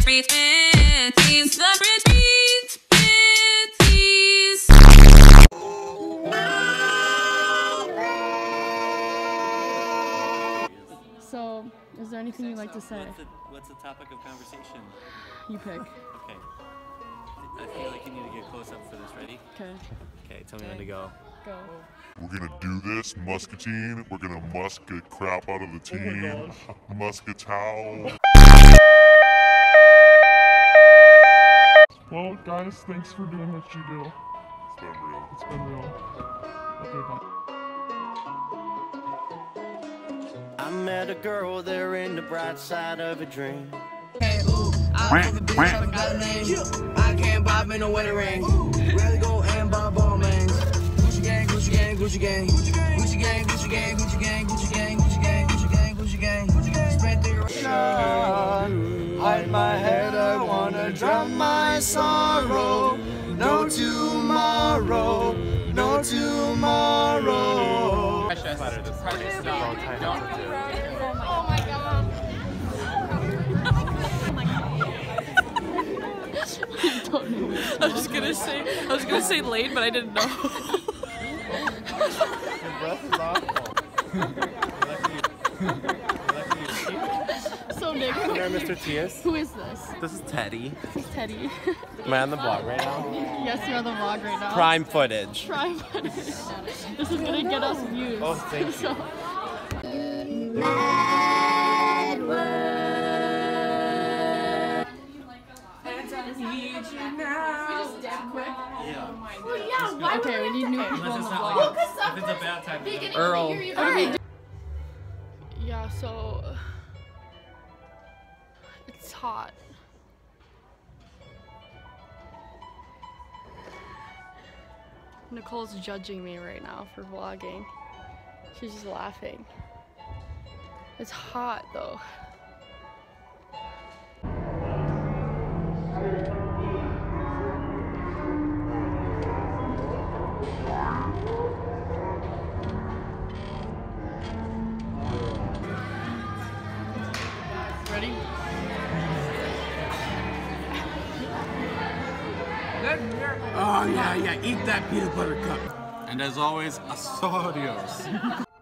So, is there anything you'd like to say? What's the topic of conversation? You pick. Okay. I feel like you need to get close up for this. Ready? Okay. Okay, tell me when to go. Go. We're gonna do this, muscatine. We're gonna musket crap out of the team. Muscatel. Well, guys, thanks for doing what you do. It's been real. It's been real. Okay, bye. I met a girl there in the bright side of a dream. Hey, ooh, I fuck a bitch, I got a name. I can't buy me no wedding ring. Really go and buy ball mains. Gucci gang, Gucci gang, Gucci gang. Gucci gang, Gucci gang, Gucci gang, Gucci gang, Gucci gang, Gucci gang, Gucci gang, Gucci gang. Spent the Hide my head, I wanna drown my sorrow. No tomorrow, no tomorrow. Oh my god. I was gonna say late, but I didn't know. Your breath is awful. So Nick, Mr. Tias. who is this? This is Teddy. This is Teddy. Am I on the vlog right now? Yes, you're on the vlog right now. Prime footage. Prime footage. This is gonna get us views. Oh, thank you. So, okay, we need new people on the vlog. If it's a bad time. Earl. Yeah, so it's hot. Nicole's judging me right now for vlogging. She's just laughing. It's hot though. Ready? Oh yeah, eat that peanut butter cup. And as always, Asorios.